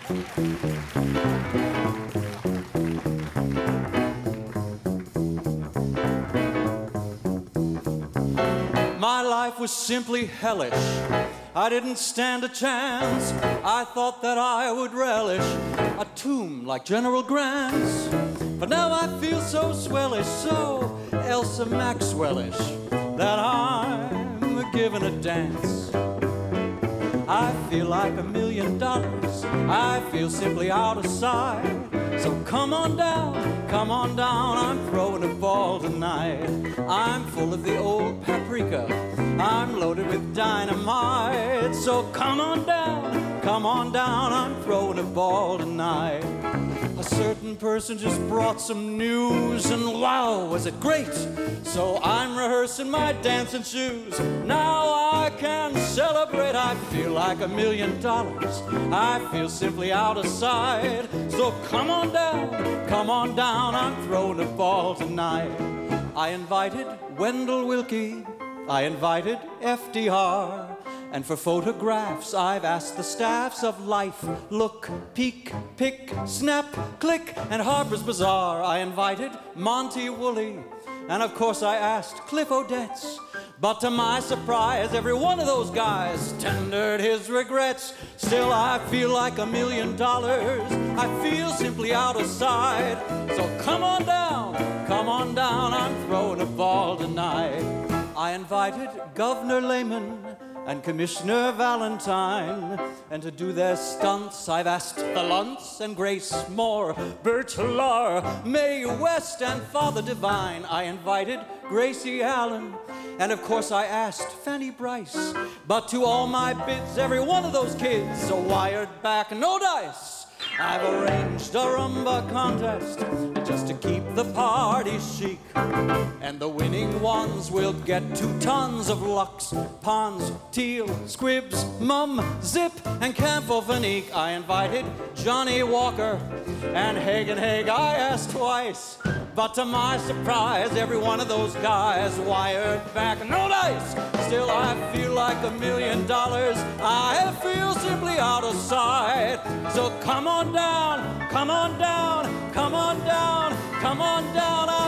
My life was simply hellish. I didn't stand a chance. I thought that I would relish a tomb like General Grant's. But now I feel so swellish, so Elsa Maxwellish, that I'm given a dance. I feel like $1 million. I feel simply out of sight. So come on down, I'm throwing a ball tonight. I'm full of the old paprika, I'm loaded with dynamite. So come on down, I'm throwing a ball tonight. A certain person just brought some news, and wow, was it great. So I'm rehearsing my dancing shoes. Now I can celebrate. I feel like $1 million. I feel simply out of sight. So come on down, I'm throwing a ball tonight. I invited Wendell Willkie, I invited FDR, and for photographs I've asked the staffs of Life, Look, Peek, Pick, Snap, Click, and Harper's Bazaar. I invited Monty Woolley, and of course I asked Cliff Odets. But to my surprise, every one of those guys tendered his regrets. Still, I feel like $1 million. I feel simply out of sight. So come on down, I'm throwing a ball tonight. I invited Governor Lehman and Commissioner Valentine, and to do their stunts I've asked the Luntz and Grace Moore, Bert Lahr, Mae West, and Father Divine. I invited Gracie Allen, and of course I asked Fanny Bryce. But to all my bids, every one of those kids wired back no dice. I've arranged a rumba contest just to keep the party chic, and the winning ones will get 2 tons of Lux, Pons, Teal, Squibs, Mum, Zip, and Campho-Phenique. I invited Johnny Walker and Hagen Haig. I asked twice, but to my surprise, every one of those guys wired back no dice. Still, I feel like $1 million. I feel simply out of sight. So come on down, come on down, come on down, come on down.